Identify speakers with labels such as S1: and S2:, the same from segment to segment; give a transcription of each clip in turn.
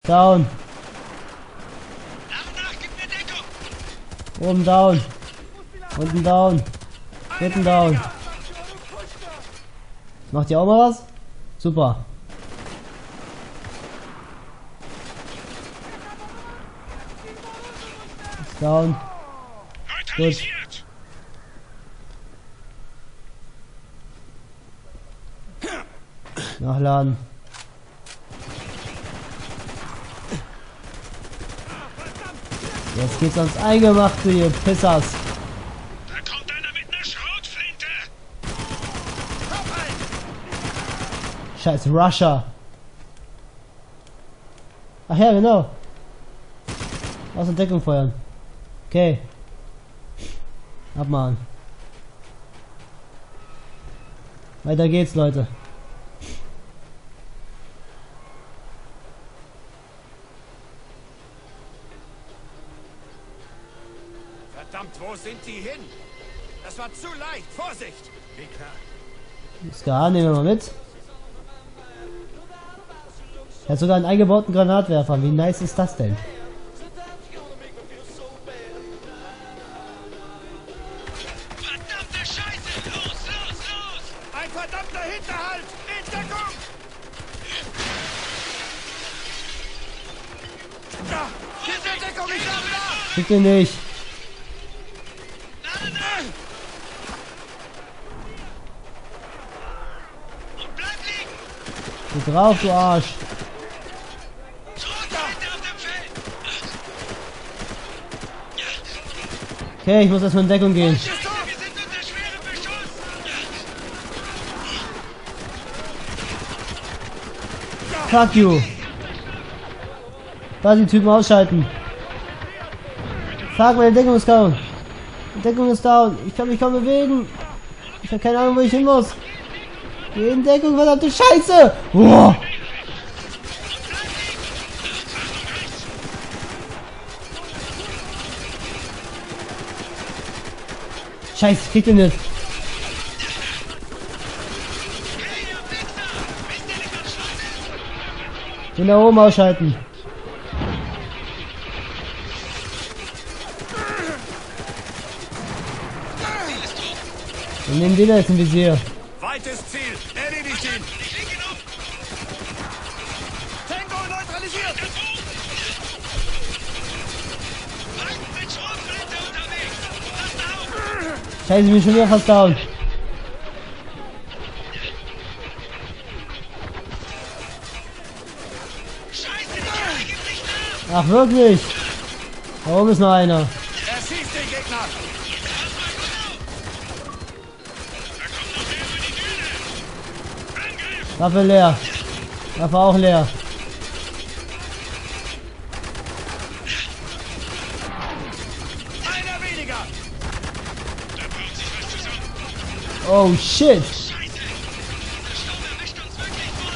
S1: Down. Oben down. Unten down. Hinten down. Macht ihr auch mal was? Super. Ist down. Gut. Nachladen. Jetzt geht's ans Eingemachte, ihr Pissers.
S2: Da kommt einer mit einer Schrotflinte.
S1: Scheiß Russia. Ach ja, genau. Aus der Deckung feuern. Okay. Abmachen. Weiter geht's, Leute.
S2: Verdammt, wo sind die hin? Das war zu leicht. Vorsicht!
S1: Ska, nehmen wir mal mit. Er hat sogar einen eingebauten Granatwerfer. Wie nice ist das denn?
S2: Verdammte Scheiße! Los, los, los! Ein verdammter Hinterhalt! In Deckung! Ja, diese Deckung ist da!
S1: Kriegt ihr nicht.
S2: Und bleib liegen!
S1: Geh drauf, du Arsch.
S2: Schrotflinte auf dem Feld!
S1: Okay, ich muss erstmal in Deckung gehen.
S2: Wir sind unter schwerem Beschuss!
S1: Fuck you. Da die Typen ausschalten. Fuck, meine Deckung ist down. Die Deckung ist down. Ich kann mich kaum bewegen. Ich habe keine Ahnung, wo ich hin muss. Geh in Deckung, verdammte Scheiße. Boah. Scheiße, kriegt ihr nicht. Den da oben ausschalten. Wir nehmen den da jetzt im Visier.
S2: Weites Ziel! Erledigt ihn! Tango neutralisiert! Mit Schrotflinte unterwegs! Pass auf!
S1: Scheiße, ich bin schon wieder fast down.
S2: Scheiße, die Kerle gibt nicht nach!
S1: Ach wirklich? Da oben ist noch einer.
S2: Er schießt den Gegner!
S1: Waffe leer. Waffe auch leer.
S2: Einer weniger! Da baut sich was zusammen!
S1: Oh shit.
S2: Scheiße! Der Sturm erwischt uns wirklich voll!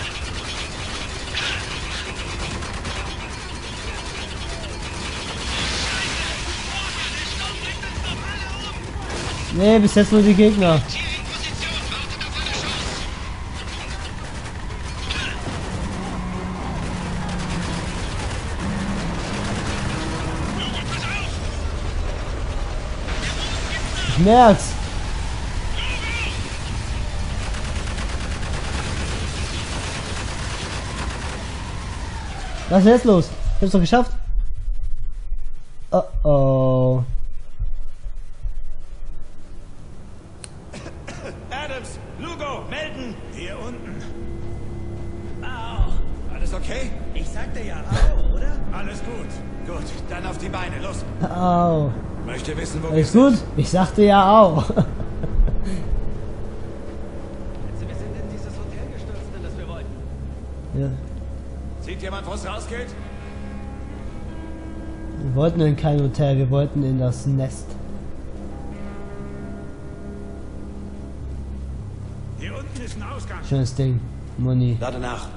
S1: Nee, bis jetzt nur die Gegner.
S2: Hier in Position! Wartet auf eine Chance! Pass auf!
S1: Ich merk's. Was ist jetzt los? Ich hab's doch geschafft. Oh oh.
S2: Adams, Lugo, melden! Hier unten. Au. Alles okay?
S3: Ich sagte ja au, oder?
S2: Alles gut. Gut, dann auf die Beine, los.
S1: Au.
S2: Möchte wissen, wo
S1: Alles
S2: wir
S1: gut? Ich sagte ja auch.
S3: Wir sind in dieses Hotel gestürzt, in das wir wollten.
S1: Ja.
S2: Sieht jemand, wo es rausgeht?
S1: Wir wollten in kein Hotel, wir wollten in das Nest.
S2: Hier unten ist ein Ausgang.
S1: Schönes Ding. Money.
S2: Lade nach.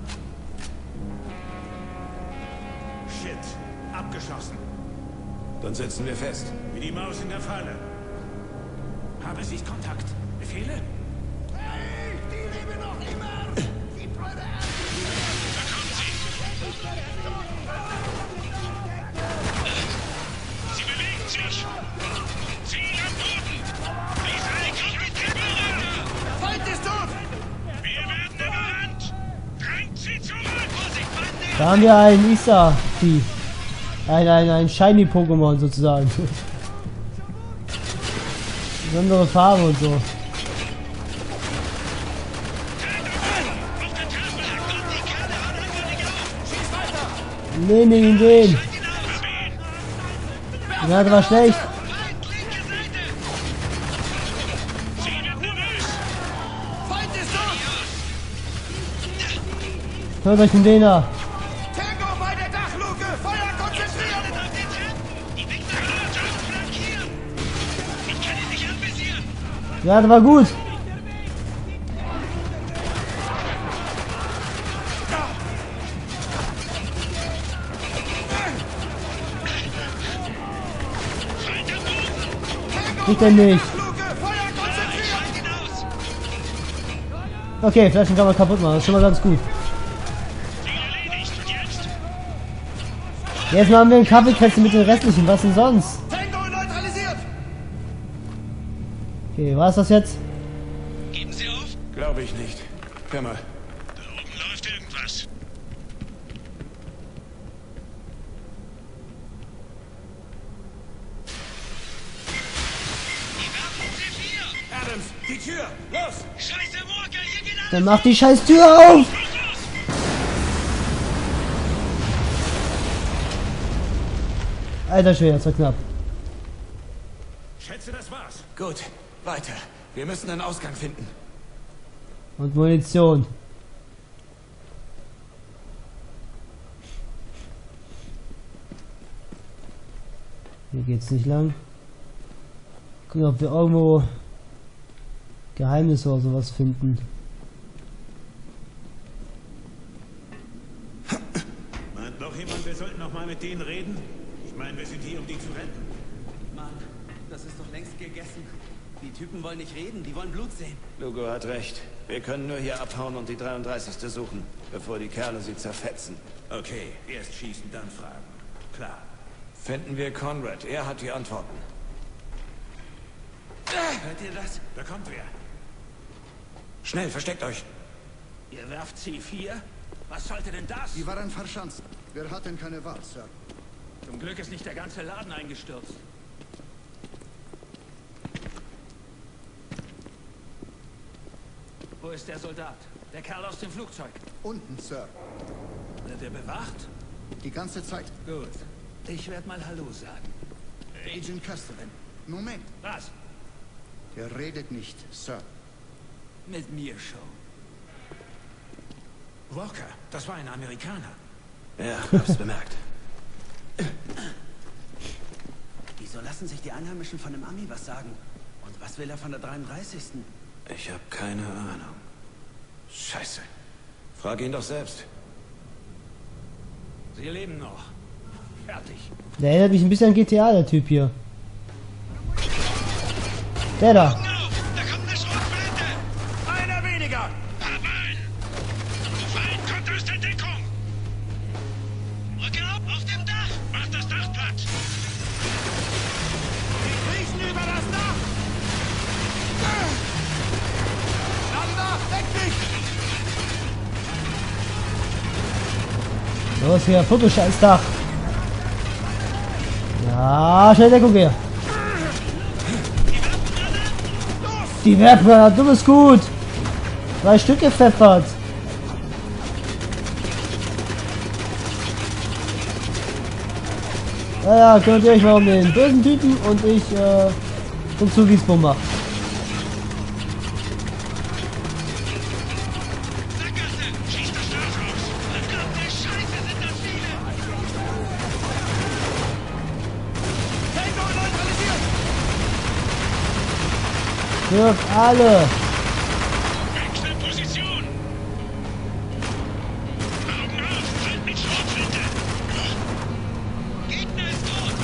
S2: Shit. Abgeschossen. Dann sitzen wir fest. Wie die Maus in der Falle. Habe Sichtkontakt. Befehle? Hey, die leben noch immer! Da kommen sie!
S1: Da haben wir ein Isa-Vieh. Ein Shiny-Pokémon sozusagen. Besondere Farbe und so. Nee, den. Ja, das war schlecht. Hört euch den Dena.
S2: Tango bei der Dachluke! Feuer konzentrieren!
S1: Ja, das war gut. Kriegt er nicht. Okay, Flaschen kann man kaputt machen. Das ist schon mal ganz gut. Jetzt machen wir einen Kaffeekränzchen mit den restlichen. Was denn sonst?
S2: Tango neutralisiert!
S1: Okay, war es das jetzt?
S4: Geben Sie auf?
S2: Glaube ich nicht. Hör mal.
S4: Da oben läuft irgendwas. Die werfen C4!
S2: Adams, die Tür! Los!
S4: Scheiße, Walker, hier geht alles!
S1: Dann mach die scheiß Tür auf! Alter Schwede, das war knapp.
S2: Schätze, das war's.
S5: Gut, weiter. Wir müssen einen Ausgang finden.
S1: Und Munition. Hier geht's nicht lang. Gucken, ob wir irgendwo Geheimnisse oder sowas finden.
S2: Meint noch jemand, wir sollten noch mal mit denen reden? Ich meine, wir sind hier, um die zu retten.
S3: Mann, das ist doch längst gegessen. Die Typen wollen nicht reden, die wollen Blut sehen.
S5: Lugo hat recht. Wir können nur hier abhauen und die 33. suchen, bevor die Kerle sie zerfetzen.
S2: Okay, erst schießen, dann fragen. Klar.
S5: Finden wir Conrad. Er hat die Antworten.
S3: Hört ihr das?
S2: Da kommt wer.
S5: Schnell, versteckt euch.
S2: Ihr werft C4? Was sollte denn das?
S6: Die waren verschanzt. Wir hatten keine Wahl, Sir.
S2: Zum Glück ist nicht der ganze Laden eingestürzt. Wo ist der Soldat? Der Kerl aus dem Flugzeug.
S6: Unten, Sir.
S2: Wird er bewacht?
S6: Die ganze Zeit.
S2: Gut. Ich werde mal Hallo sagen.
S6: Agent Castellan. Moment.
S2: Was?
S6: Er redet nicht, Sir.
S2: Mit mir schon. Walker, das war ein Amerikaner.
S5: Ja, hab's bemerkt.
S3: Wieso lassen sich die Einheimischen von dem Ami was sagen? Und was will er von der 33.?
S5: Ich habe keine Ahnung. Scheiße. Frag ihn doch selbst.
S2: Sie leben noch. Fertig.
S1: Der erinnert mich ein bisschen an GTA, der Typ hier. Der da.
S4: Da kommt eine Schrotflinte!
S2: Einer weniger!
S4: Mann! Feind kommt aus der Deckung! Rücke ab auf dem Dach! Mach das Dach platt!
S2: Die kriechen über das Dach! Landa, deck dich!
S1: Los hier, Fotoscheiß Dach. Ja, schnell Deckung hier. Die Werfgranate, du bist gut. 3 Stück gepfeffert. Ja, könnt ihr euch mal um den bösen Typen und ich zum Zugießbomber.
S4: Sackgasse! Schieß das Dach raus! Verdammte Scheiße, sind das viele!
S2: Tango neutralisiert!
S1: Wirft alle.
S4: Wechsel Position! Augen auf! Feind mit Schrotflinte! Gegner ist tot!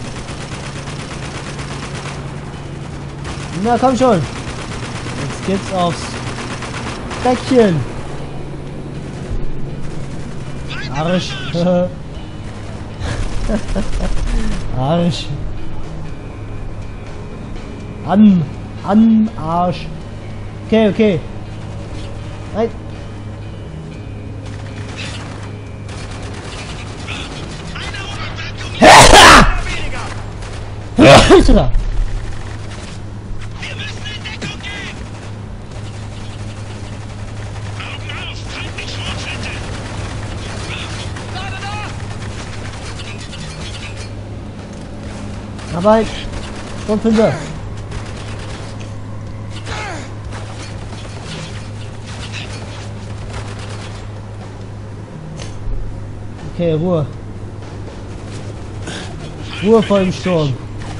S1: Na komm schon. Jetzt geht's aufs Deckchen. Arsch. Arsch. An Arsch. Okay, okay. Nein. Alter!
S4: Wir müssen in Deckung gehen! Augen auf! Halt nicht Schrotflinte! Da!
S1: Arbeit! Schrotflinte! Okay, Ruhe. Ruhe vor dem Sturm.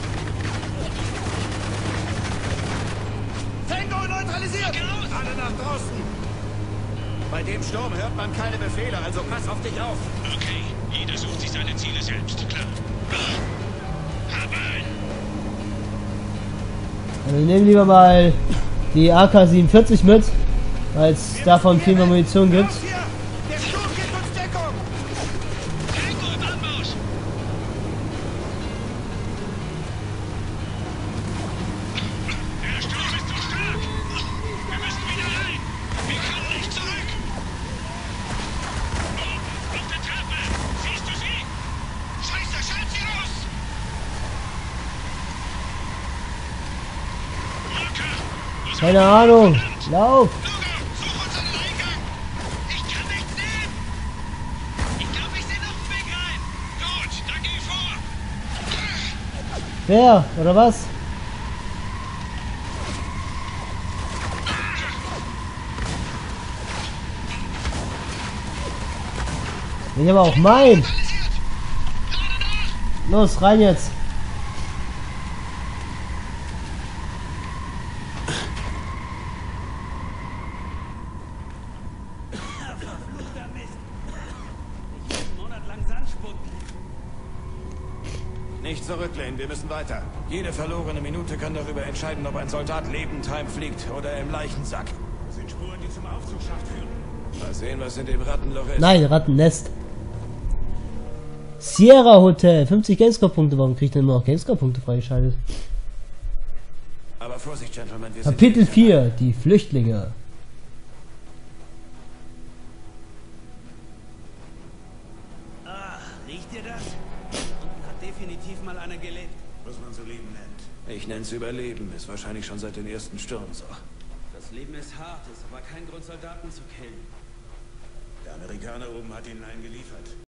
S5: Tango neutralisiert! Alle nach draußen! Bei dem Sturm hört man keine Befehle, also pass auf dich auf.
S4: Okay, jeder sucht sich seine Ziele selbst, klar. Hab ein!
S1: Also wir nehmen lieber mal die AK-47 mit, weil es davon viel mehr Munition gibt.
S5: Hier! Der Sturm gibt uns Deckung!
S4: Tango im Anmarsch! Der Sturm ist zu stark! Wir müssen wieder rein! Wir können nicht zurück! Oh, auf der Treppe! Siehst du sie? Scheiße, schalt sie raus! Walker! wo soll
S1: Keine Ahnung. Lauf!
S4: Luger, such uns einen Eingang! Ich kann nichts sehen! Ich glaube, ich sehe noch einen Weg rein! Gut, dann geh vor!
S1: Wer? Oder was? Ich aber auch mein!
S4: Realisiert! Gerade nach!
S1: Los, rein jetzt!
S3: Verfluchter Mist. Ich will einen Monat lang Sand spucken.
S5: Nicht zurücklehnen, wir müssen weiter. Jede verlorene Minute kann darüber entscheiden, ob ein Soldat lebend heimfliegt oder im Leichensack.
S2: Das sind Spuren, die zum Aufzugsschacht führen.
S5: Mal sehen, was in dem Rattenloch ist.
S1: Nein, Rattennest. Sierra Hotel, 50 Gamescore-Punkte. Warum kriegt denn immer noch Gamescore-Punkte freigeschaltet?
S5: Aber Vorsicht, Gentlemen, wir sind
S1: Kapitel
S5: nicht
S1: 4, die Flüchtlinge.
S3: Ah, riecht ihr das? Unten hat definitiv mal einer gelebt.
S2: Was man so Leben nennt.
S5: Ich nenne es Überleben, ist wahrscheinlich schon seit den ersten Stürmen so.
S3: Das Leben ist hart, ist aber kein Grund, Soldaten zu killen.
S2: Der Amerikaner oben hat ihnen einen geliefert.